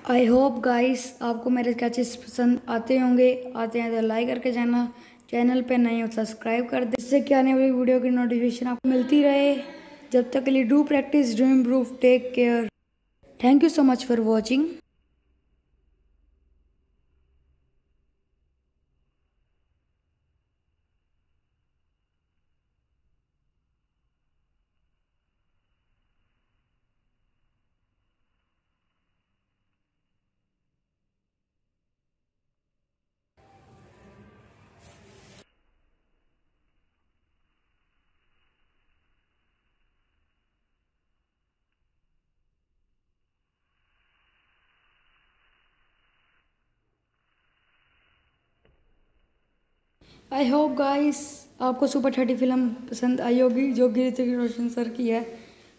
आई hope guys आपको मेरे sketches पसंद आते होंगे। आते हैं तो लाइक करके जाना, चैनल पे नए हो सब्सक्राइब कर दे, जिससे कि आने वाली वीडियो की नोटिफिकेशन आपको मिलती रहे। जब तक के लिए do practice, do improve, take care. Thank you so much for watching. I hope guys आपको सुपर 30 फिल्म पसंद आई होगी, जो कि ऋतिक रोशन सर की है।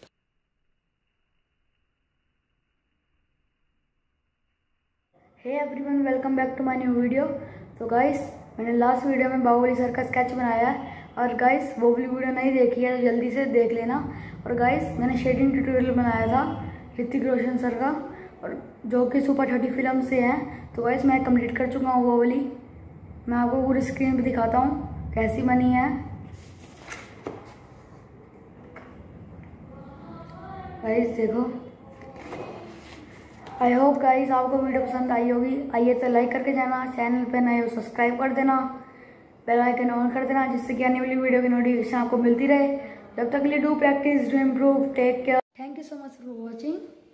Hey everyone, welcome back to my new video. तो गाइस मैंने लास्ट वीडियो में बाहुबली सर का स्केच बनाया है, और गाइस वो वाली वीडियो नहीं देखी है तो जल्दी से देख लेना। और गाइस मैंने शेडिंग ट्यूटोरियल बनाया था ऋतिक रोशन सर का, और जो कि सुपर 30 फिल्म से है। तो गाइस मैं कंप्लीट कर चुका हूँ वो वाली। मैं आपको पूरी स्क्रीन पे दिखाता हूँ कैसी बनी है। गाइस देखो, आई होप गाइस आपको वीडियो पसंद आई होगी। आइए तो लाइक करके जाना, चैनल पे नए हो सब्सक्राइब कर देना, बेल आइकन ऑन कर देना, जिससे कि आने वाली वीडियो की नोटिफिकेशन आपको मिलती रहे। जब तक के लिए do practice, do improve, take care. Thank you so much for watching.